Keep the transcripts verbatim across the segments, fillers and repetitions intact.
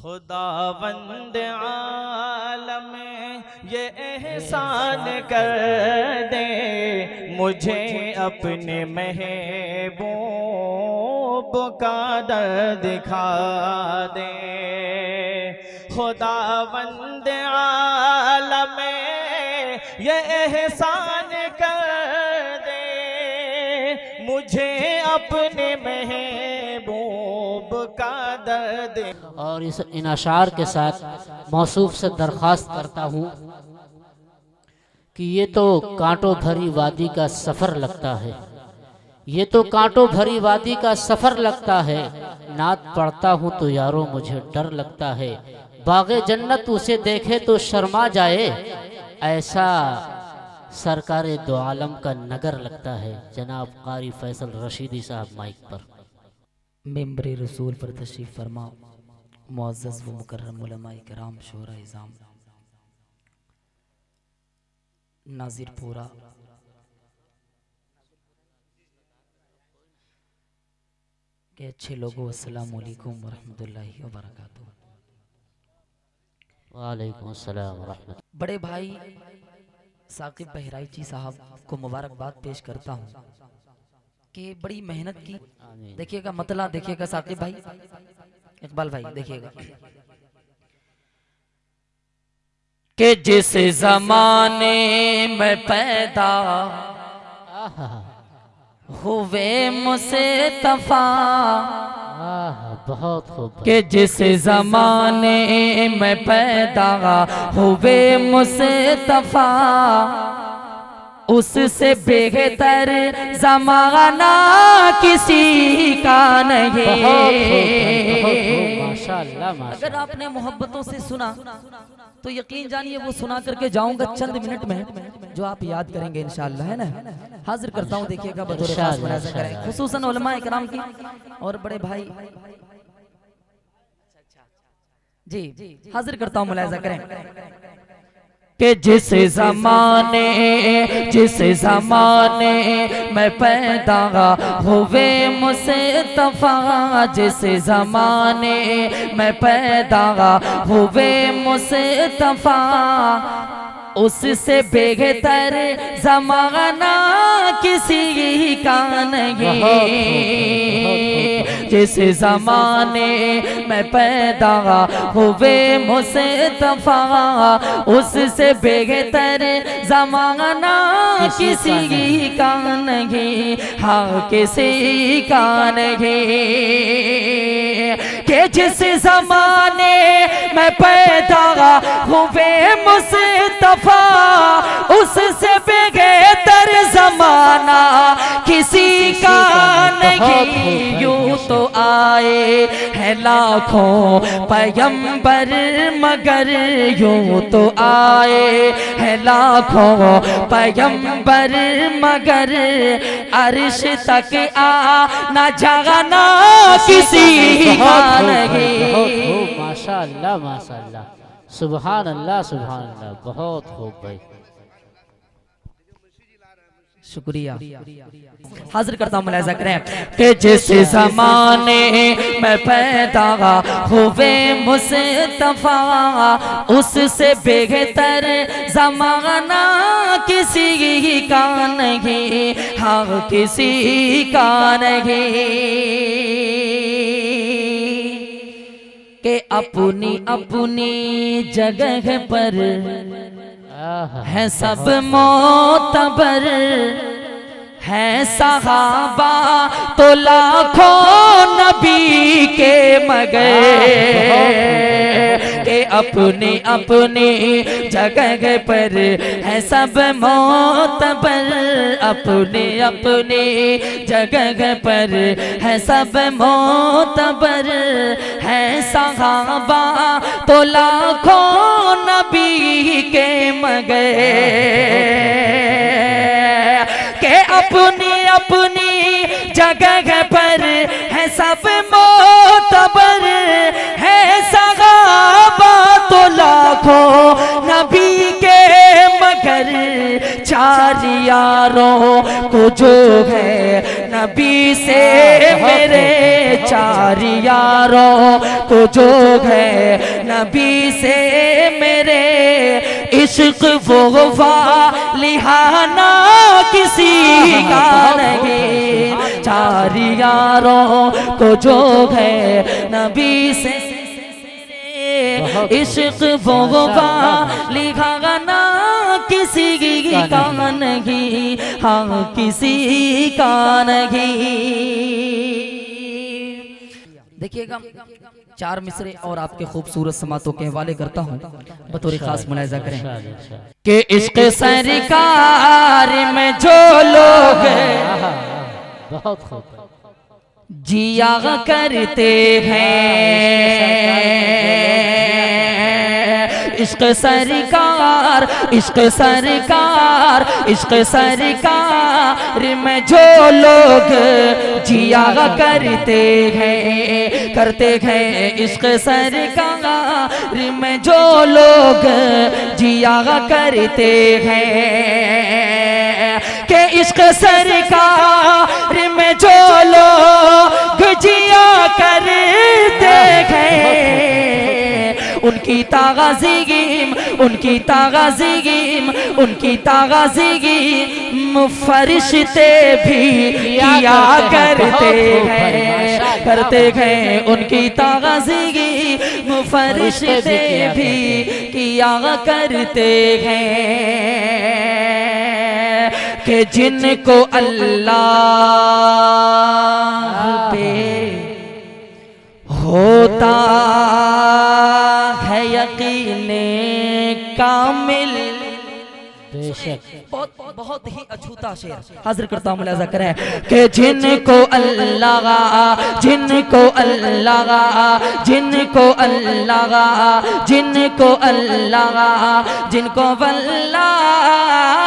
खुदावंद आलम ये एहसान कर दे, मुझे अपने महबूब का दर दिखा दे। खुदावंद आलम ये एहसान कर दे, मुझे अपने महबूब का दर्द। और इस इन अशार के साथ मौसूफ से दरख्वास्त करता हूँ कि ये तो कांटों भरी वादी का सफ़र लगता है, ये तो कांटों भरी वादी का सफ़र लगता है। नात पढ़ता हूँ तो यारों मुझे डर लगता है, बाग़े जन्नत उसे देखे तो शर्मा जाए, ऐसा सरकारे दो आलम का नगर लगता है। जनाब कारी फैसल रशीदी साहब माइक पर। मेंबरे रसूल पर तशरीफ़ फरमा मुअज़्ज़ज़ व मुकर्रम उलमाए किराम शोरा इज़ाम नाज़िर पूरा के अच्छे लोगों अस्सलाम वालेकुम व रहमतुल्लाहि व बरकातुहू। वालेकुम अस्सलाम व रहमतुल्लाह। बड़े भाई साकिब बहराइची साहब को मुबारकबाद पेश करता हूँ कि बड़ी मेहनत की। देखिएगा मतला, देखिएगा साकिब भाई, इकबाल भाई देखिएगा कि जिस जमाने में पैदा हुए मुस्तफा, बहुत खूब। कि जिस जमाने में पैदा हुए मुस्तफा, उससे बेहतर ज़माना किसी का नहीं। माशाअल्लाह, माशाअल्लाह। अगर आपने मोहब्बतों से सुना तो यकीन जानिए वो सुना करके जाऊंगा चंद मिनट में, जो आप याद करेंगे इंशाअल्लाह, है ना। हाजिर करता हूँ, देखिएगा बतौर खास मुलाज़ा करें, खुसूसन उलमाए किराम की और बड़े भाई जी, हाजिर करता हूँ, मुलाज़ा करें कि जिस ज़माने जिस ज़माने में पैदा हुए मुस्तफा, जिस ज़माने में पैदा हुए मुस्तफा, उससे बेहतर ज़माना किसी का नहीं। जिस ज़माने में पैदा हुए मुस्तफा, उससे बेहतर ज़माना किसी का नहीं। हाँ, किसी का नहीं। कि जिस ज़माने में पैदा हुए मुस्तफा, उससे बेहतर ज़माना किसी का नहीं। यूं तो आए हैं लाखों पैगंबर, मगर यूं तो आए हैं लाखों पैगंबर, मगर अर्श तक आ ना जाना किसी का नहीं। माशाअल्लाह, माशाअल्लाह, सुभान अल्लाह, सुभान अल्लाह, बहुत खूब भाई, शुक्रिया। हाजिर करता हूँ, मुलाज़ा करें कि जिस ज़माने में पैदा हुए मुस्तफा, उससे बेहतर ज़माना किसी का नहीं। हाँ, किसी का नहीं। कि अपनी अपनी जगह पर है सब मोतबर, है सहाबा तो लाखों नबी के मगर। के अपनी अपनी जगह पर है सब मोतबर, अपनी अपनी जगह पर है सब मोतबर, है सहाबा तो लाखों नबी के मगर। के अपनी अपनी जगह पर है सब मोतबर, है सहाबा तो लाखों नबी के मगर। चार यारों को जो है न नबी से मेरे चार यारों को जोग है, नबी से मेरे इश्क वो लिहाना किसी का नहीं। चार यारों को जोग है, नबी से इश्क वो लिहाना किसी का नहीं, हाँ किसी का नहीं। देखिएगा चार मिसरे और आपके खूबसूरत समातों के हवाले करता हूँ, बतौर खास मुलाहिजा करें कि इश्क सरकार में जो लोग बहुत खूब जिया करते हैं, इश्क सरकार इश्क सरकार इश्क सरकार में जो लोग जिया करते हैं, करते हैं इश्क सरकार में जो लोग जिया करते हैं, के इश्क सरकार में जो लोग जिया करते हैं, उनकी ताग़ज़ीम उनकी ताग़ज़ीम उनकी ताग़ज़ीम फरिश्ते भी किया करते हैं, करते हैं उनकी ताग़ज़ीम फरिश्ते भी किया करते हैं, कि जिनको अल्लाह पे होता है यकीने कामिल। बेशक बहुत बहुत ही अछूता शेर हाजिर करता हूँ, मुलाज़ा करें कि जिनको अल्लाह जिनको अल्लाह जिनको अल्लाह जिनको अल्लाह जिनको अल्लाह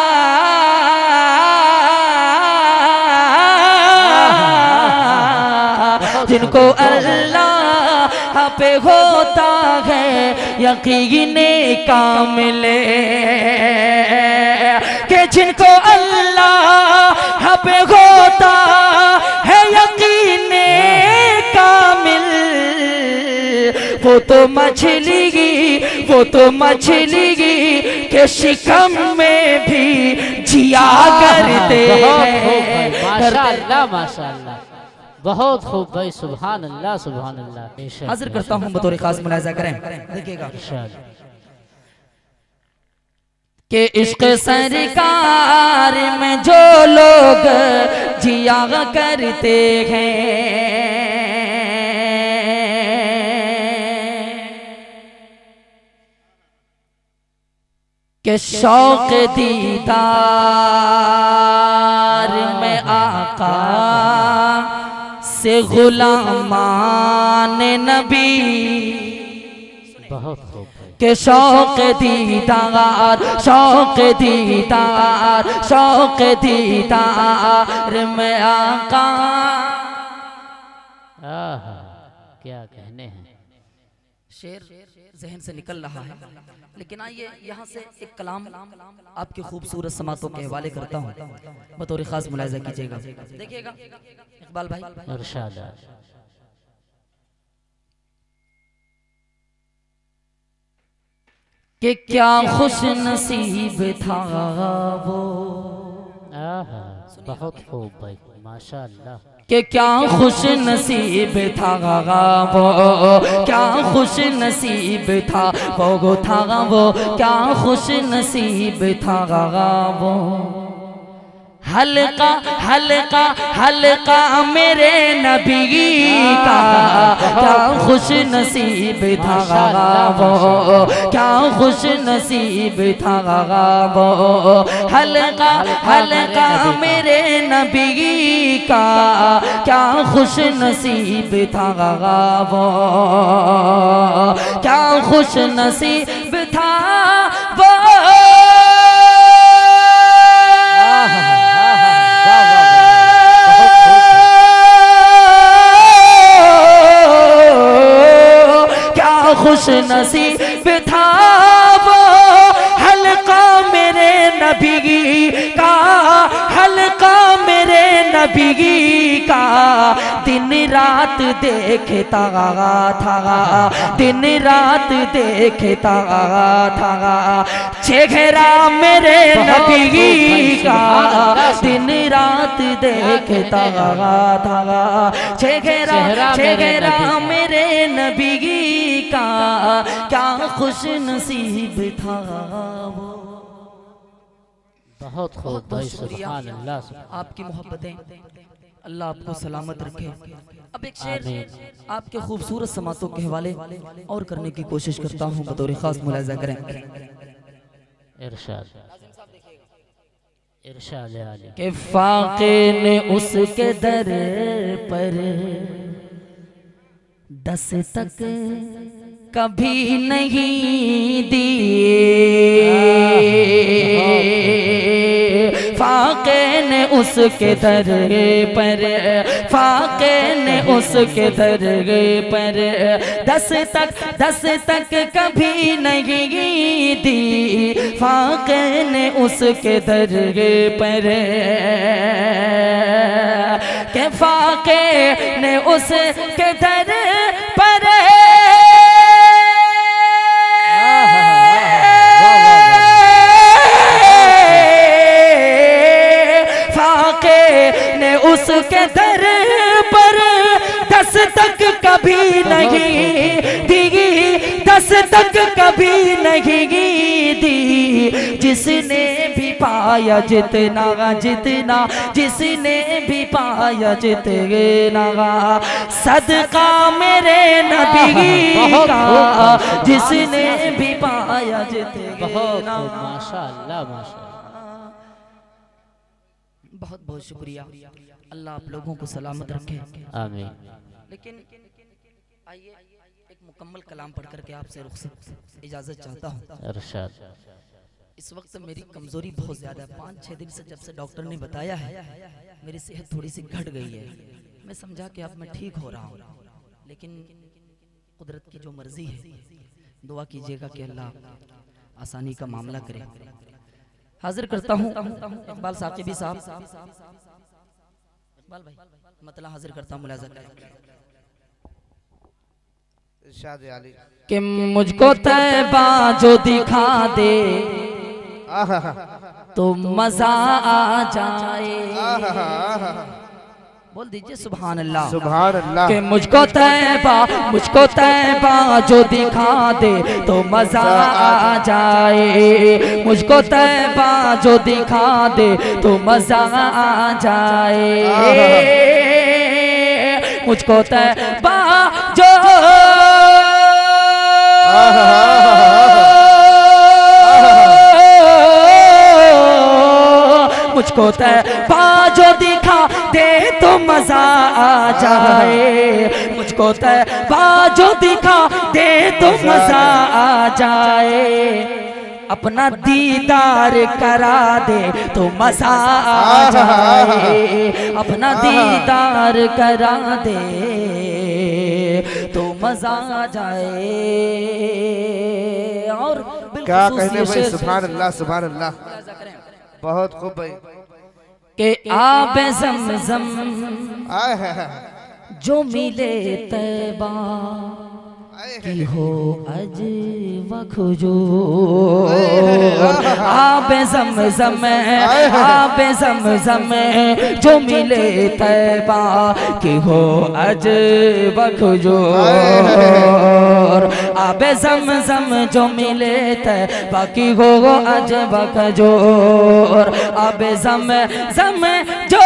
जिनको अल्लाह पे होता है यकीने कामिल, के जिनको अल्लाह पे होता है यकीने कामिल, वो तो मछली की वो तो मछली की के शिकम में भी जिया करते हैं। माशाअल्लाह माशाअल्लाह, बहुत खूब भाई, सुभान अल्लाह सुभान अल्लाह। हाजिर करता हूँ, बतौर खास मुलाहिजा करें, देखिएगा कि इश्क सरकार में जो लोग जिया करते हैं, के शौक दीदार में आका से गुलामान नबी, बहुत खूब के शौक दीदार शौक दीदार शौक दीदार में आका। आहा, क्या कहने हैं। शेर जहन से निकल रहा है, लेकिन आइए यहाँ से एक कलाम आपकी खूबसूरत समातों के हवाले करता हूँ, बतौर खास मुलाहिजा कीजिएगा, देखिएगा इकबाल भाई। इरशाद कि क्या खुश नसीब था वो, आहा, बहुत खूब भाई माशाअल्लाह, कि क्या खुश नसीब था वो, क्या खुश नसीब था वो था वो, क्या खुश नसीब था वो, हल्का हल्का हल्का मेरे नबी का, क्या खुश नसीब था वो, क्या खुश नसीब था वो, हल्का हल्का मेरे नबी का, क्या खुश नसीब था वो, क्या खुश नसीब था वो, खुश नसीब था वो, हल्का मेरे नबी का, हल्का मेरे नबी का दिन रात देखता था, दिन रात देखता था। चेहरा मेरे नबी का दिन रात देखता था, चेहरा चेहरा मेरे नबी का क्या खुश नसीब था वो। बहुत खूब भाई, सुभान अल्लाह। आपकी मोहब्बतें अल्लाह आपको सलामत रखे। अब एक शेर आपके खूबसूरत समातों के हवाले और करने की कोशिश करता हूँ, बतौर खास मुलाजा करें। इरशाद इरशाद आली के फाके ने उसके दर पर दस्तक कभी नहीं दिए, फाके ने उसके दर पर, फाके ने उसके दर पर दस्तक दस्तक कभी नहीं दी, फाके ने उसके दर पर, के फाके ने उसके दर पर उसके दर पर दस्तक कभी नहीं दी, दस्तक कभी नहीं दी। जिसने भी पाया जितना जितना, जिसने भी पाया जितना, सदका मेरे नबी का, जिसने भी पाया जितना। माशाअल्लाह माशाअल्लाह। बहुत बहुत शुक्रिया, अल्लाह आप लोगों को सलामत रखे, आमीन। लेकिन आइए एक मुकम्मल कलाम पढ़ करके आपसे रुखसत इजाज़त चाहता हूँ। इरशाद। इस वक्त मेरी कमज़ोरी बहुत ज़्यादा है, पाँच छः दिन से जब से डॉक्टर ने बताया है मेरी सेहत थोड़ी सी घट गई है। मैं समझा कि अब मैं ठीक हो रहा हूँ, लेकिन कुदरत की जो मर्जी है, दुआ कीजिएगा कि अल्लाह आसानी का मामला करे। हाजिर करता हूँ इकबाल साकिबी साहब, इकबाल भाई मतलब हाजिर करता हूँ, मुलाजा करें। इरशाद आली कि मुझको तैबा जो दिखा दे तो मजा आ जाए। बोल दीजिए सुभान अल्लाह, सुभान अल्लाह। कि मुझको तैबा, मुझको तैबा जो दिखा दे तो मजा आ जाए, मुझको तैबा जो दिखा दे तो मजा आ जाए, मुझको तैबा जो मुझको तैबा जो दिखा दे तो मजा आ जाए, मुझको तैबा जो दिखा दे तो मजा आ जाए, अपना दीदार करा दे तो मजा आ जाए, अपना दीदार करा दे तो मजा आ जाए। और क्या कहने भाई, सुभान अल्लाह सुभान अल्लाह, बहुत खूब भाई। के आबे ज़मज़म आए है जो मिले तैबा की हो अज वखजो, आबे ज़मज़म आबे ज़मज़म जो मिले तैबा की हो अज वखजो, आबे ज़मज़म जो मिले तैबा की हो अज वखजो, आबे ज़मज़म जो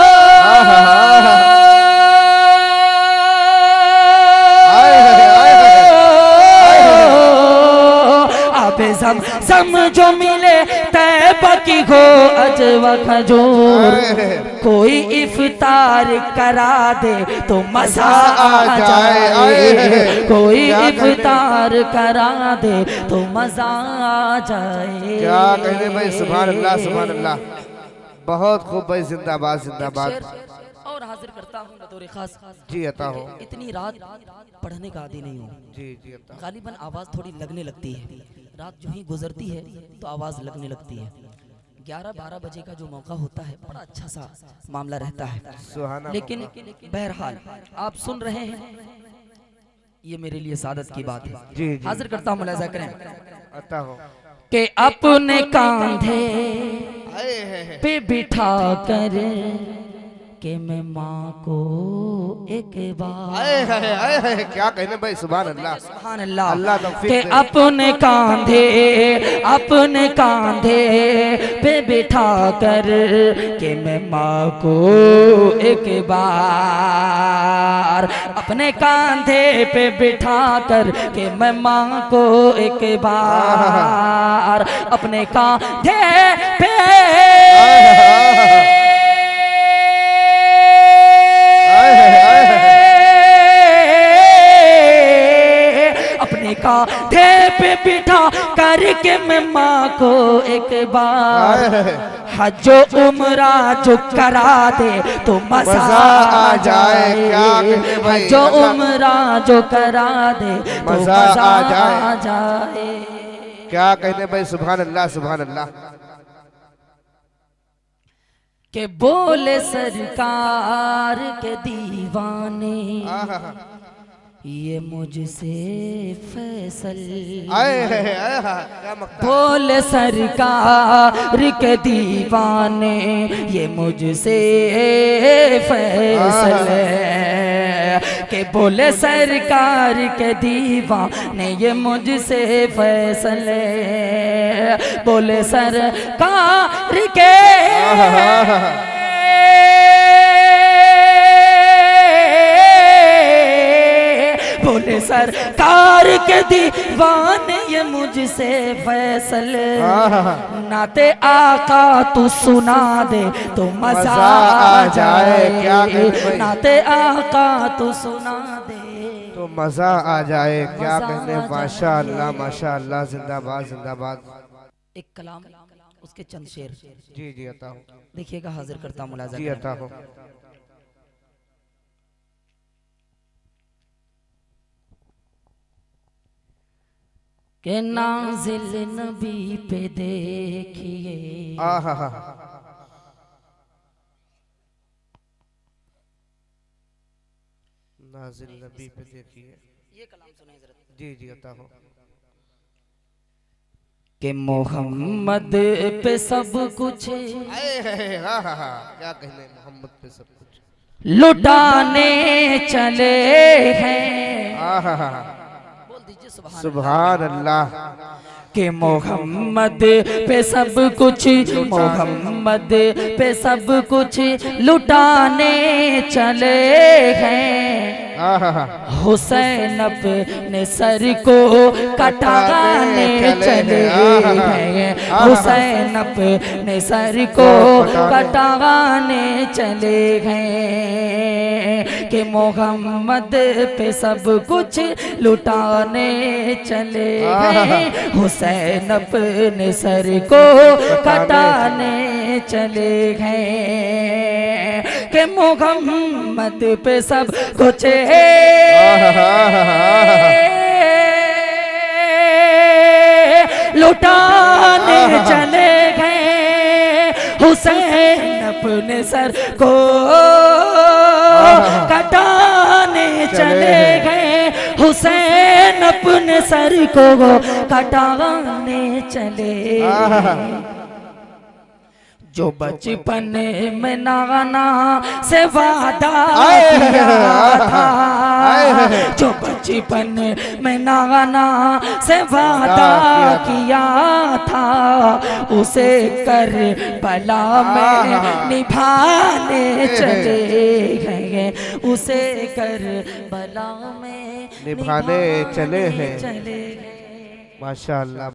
ज़म ज़म जो मिले तैबा की हो अजवा खजूर, कोई इफ्तार करा दे तो मजा आ जाए, कोई इफ्तार करा दे तो मजा आ जाए। क्या कहने भाई, सुभान अल्लाह सुभान अल्लाह, बहुत खूब भाई, जिंदाबाद जिंदाबाद। और हाजिर करता हूँ बतौर खास, जी अता हो, इतनी रात पढ़ने का आदी नहीं हूँ, जी जी अता। गालिबन आवाज़ थोड़ी लगने लगती है, रात जो ही गुजरती है तो आवाज़ लगने लगती है। ग्यारह बारह बजे का जो मौका होता है बड़ा अच्छा सा मामला रहता है, सुहाना लेकिन बहरहाल आप सुन रहे हैं, ये मेरे लिए सादत की बात है। जी जी हाजिर करता हूँ, मुलाजा करें आता हो कि अपने कांधे आए हैं पे बिठा कर के मैं माँ को एक बार, आए हैं आए हैं क्या कहने भाई, सुभान अल्लाह सुभान अल्लाह, अल्लाह तौफीक के दे। अपने कांधे अपने कांधे पे बिठा कर के मैं माँ को एक बार, अपने कांधे पे बिठा कर के मैं माँ को एक बार, अपने कांधे पे अपने कांधे पे बिठा करके मैं माँ को एक बार, हजो उमरा जो करा दे तो मजा आ जाए, हजो उमरा जो करा दे तो मजा आ जाए। क्या कहने भाई, सुभान अल्लाह सुभान अल्लाह। के बोले सरकार के दीवाने ये मुझसे फैसल, आए हैं आए हैं क्या मकता, बोले सरकार के दीवाने ये मुझसे फैसल, के बोले सरकार के दीवाने ये मुझसे फैसल, बोले सरकार के बोले सरकार के दीवाने ये मुझसे फैसले, नाते आका तू सुना दे तो मजा आ जाए, नाते आका तू सुना दे तो मजा आ जाए। क्या कहने, माशा अल्लाह माशा अल्लाह, जिंदाबाद जिंदाबाद। एक कलाम उसके चंद शेर जी जी अता हो, देखिएगा, हाजिर करता हूं, मुलाजा जी अता हो। के नाज़िल नबी पे देखिए, आहा हा नाज़िल नबी पे देखिए, ये कलाम सुने जरा। जी जी अता हो। के मोहम्मद पे सब कुछ आए हैं हाँ हाँ हाँ क्या कहने, मोहम्मद पे सब कुछ लुटाने चले हैं, आहा हा बोल दीजिए सुभान अल्लाह। के मोहम्मद पे सब कुछ, मोहम्मद पे सब कुछ लुटाने चले हैं, हुसैन अपने सर को कटाने चले हैं, हुसैन अपने सर को कटाने चले हैं, कि मोहम्मद पे सब कुछ लुटाने चले हैं, हुसैन अपने सर को कटाने चले हैं, कि मोहम्मद पे सब कुछ लुटाने चले गए, हुसैन अपने सर को कटाने चले गए, हुसैन अपने सर को कटाने चले। जो बचपन में नाना से वादा किया था, जो बचपन में नाना से वादा किया था, उसे कर बला में निभाने चले गए, उसे कर बला में निभाने चले हैं, चले माशाअल्लाह।